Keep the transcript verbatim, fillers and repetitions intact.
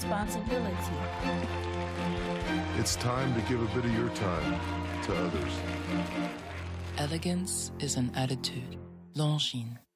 responsibility. It's time to give a bit of your time to others. Elegance is an attitude. Longines.